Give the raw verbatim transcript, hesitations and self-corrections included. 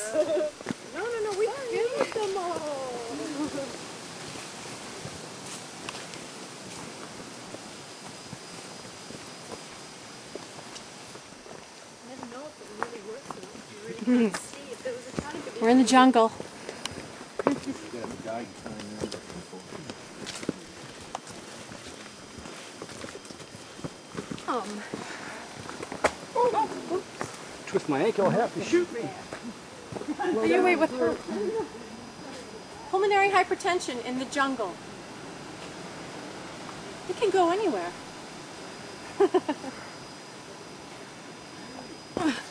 No, no, no, we filmed them all. I didn't know if it really works now. You really can't see if there was a tiny bit. We're in the jungle. Um. Oh, oh. Twist my ankle, I'll have to shoot me. Are you away with her? Pulmonary hypertension in the jungle. It can go anywhere.